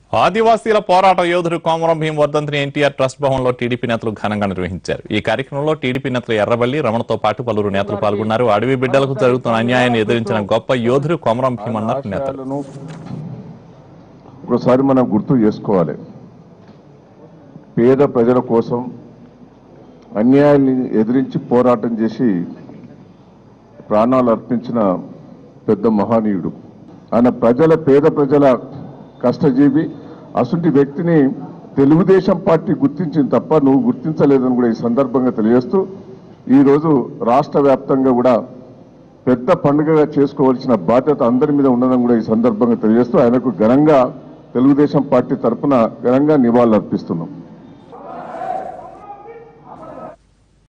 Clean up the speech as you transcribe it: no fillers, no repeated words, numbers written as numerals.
ఆదివాసీల పోరాట యోధుడు కోమరం భీం వర్ధంతిని ఎన్టీఆర్ ట్రస్ట్ భవన్లో టీడీపీ నేతలు ఘనంగా నిర్వహించారు. ఈ కార్యక్రమంలో టీడీపీ నేతలు ఎర్రబల్లి రమణతో పాటు పలువురు నేతలు పాల్గొన్నారు. అడవి బిడ్డలకు జరుగుతున్న అన్యాయాన్ని ఎదిరించిన గొప్ప యోధుడు కోమరం భీం అన్నారు నేతలు. ఒకసారి మనం గుర్తు చేసుకోవాలి, పేద ప్రజల కోసం అన్యాయాన్ని ఎదిరించి పోరాటం చేసి ప్రాణాలు అర్పించిన పెద్ద మహనీయుడు ఆయన. పేద ప్రజల కష్టజీవి. అసంటి వ్యక్తిని తెలుగుదేశం పార్టీ గుర్తించింది తప్ప నువ్వు గుర్తించలేదని కూడా ఈ సందర్భంగా తెలియజేస్తూ, ఈరోజు రాష్ట్ర వ్యాప్తంగా కూడా పెద్ద పండుగగా చేసుకోవాల్సిన బాధ్యత అందరి మీద ఉన్నదని కూడా ఈ సందర్భంగా తెలియజేస్తూ ఆయనకు ఘనంగా తెలుగుదేశం పార్టీ తరఫున ఘనంగా నివాళులు అర్పిస్తున్నాం.